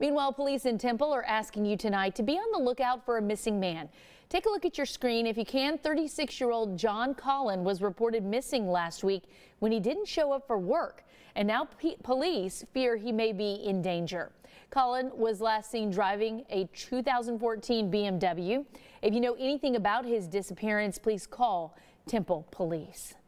Meanwhile, police in Temple are asking you tonight to be on the lookout for a missing man. Take a look at your screen if you can. 36-year-old John Collin was reported missing last week when he didn't show up for work, and now police fear he may be in danger. Collin was last seen driving a 2014 BMW. If you know anything about his disappearance, please call Temple Police.